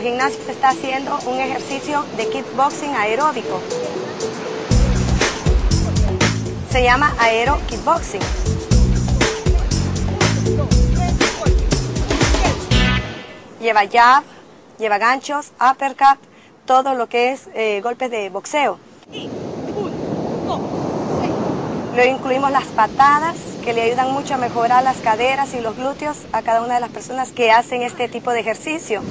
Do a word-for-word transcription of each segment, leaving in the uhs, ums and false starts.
gimnasio se está haciendo un ejercicio de kickboxing aeróbico. Se llama aero kickboxing. Lleva jab, lleva ganchos, uppercut, todo lo que es eh, golpes de boxeo. Luego incluimos las patadas, que le ayudan mucho a mejorar las caderas y los glúteos a cada una de las personas que hacen este tipo de ejercicio.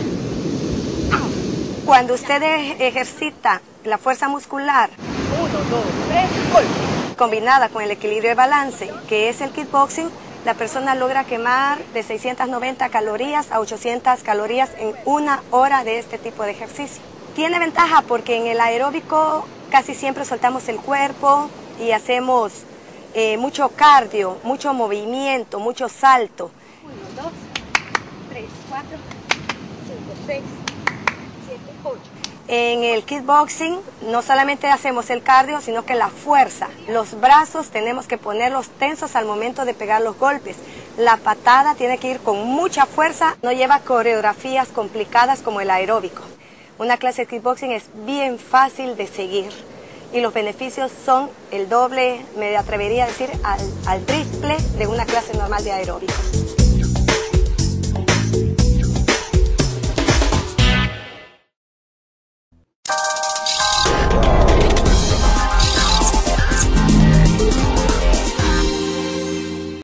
Cuando usted ejercita la fuerza muscular, uno, dos, tres, combinada con el equilibrio de balance, que es el kickboxing, la persona logra quemar de seiscientas noventa calorías a ochocientas calorías en una hora de este tipo de ejercicio. Tiene ventaja porque en el aeróbico casi siempre soltamos el cuerpo y hacemos eh, mucho cardio, mucho movimiento, mucho salto. uno, dos, tres, cuatro, cinco, seis, siete, ocho. En el kickboxing no solamente hacemos el cardio, sino que la fuerza. Los brazos tenemos que ponerlos tensos al momento de pegar los golpes. La patada tiene que ir con mucha fuerza, no lleva coreografías complicadas como el aeróbico. Una clase de kickboxing es bien fácil de seguir y los beneficios son el doble, me atrevería a decir, al, al triple de una clase normal de aeróbico.